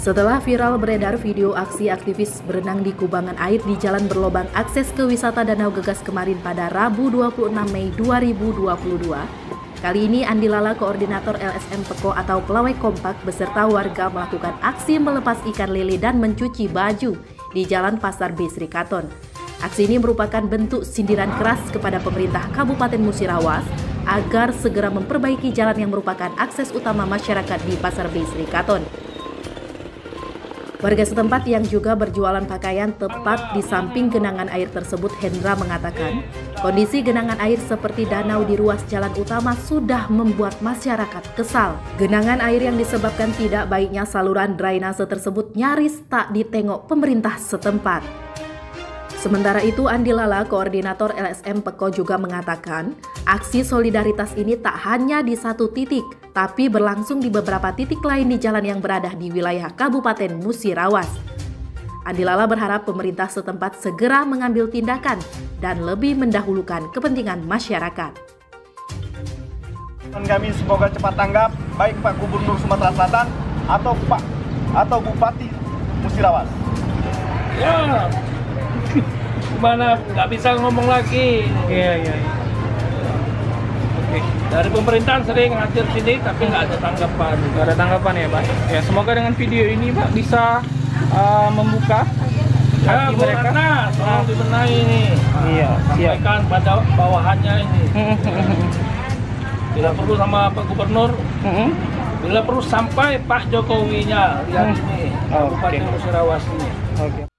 Setelah viral beredar video aksi aktivis berenang di kubangan air di jalan berlobang akses ke wisata Danau Gegas kemarin pada Rabu 26 Mei 2022, kali ini Andi Lala, koordinator LSM Peko atau Pelawai Kompak beserta warga melakukan aksi melepas ikan lele dan mencuci baju di Jalan Pasar B Srikaton. Aksi ini merupakan bentuk sindiran keras kepada pemerintah Kabupaten Musirawas agar segera memperbaiki jalan yang merupakan akses utama masyarakat di Pasar B Srikaton. Warga setempat yang juga berjualan pakaian tepat di samping genangan air tersebut, Hendra, mengatakan kondisi genangan air seperti danau di ruas jalan utama sudah membuat masyarakat kesal. Genangan air yang disebabkan tidak baiknya saluran drainase tersebut nyaris tak ditengok pemerintah setempat. Sementara itu, Andi Lala, koordinator LSM Peko, juga mengatakan aksi solidaritas ini tak hanya di satu titik, tapi berlangsung di beberapa titik lain di jalan yang berada di wilayah Kabupaten Musirawas. Andi Lala berharap pemerintah setempat segera mengambil tindakan dan lebih mendahulukan kepentingan masyarakat. Kami semoga cepat tanggap, baik Pak Gubernur Sumatera Selatan atau Bupati Musirawas. Ya, gimana? Nggak bisa ngomong lagi. Iya. Oke. Dari pemerintahan sering hadir sini, tapi nggak ada tanggapan. Nggak ada tanggapan ya, Pak? Ya, semoga dengan video ini, Pak, bisa membuka hati mereka. Tolong dibenahi ini. Iya, siap. Sampaikan pada bawahannya ini. Bila perlu sama Pak Gubernur, bila perlu sampai Pak Jokowinya lihat ini, Kabupaten Musirawas ini. Oke.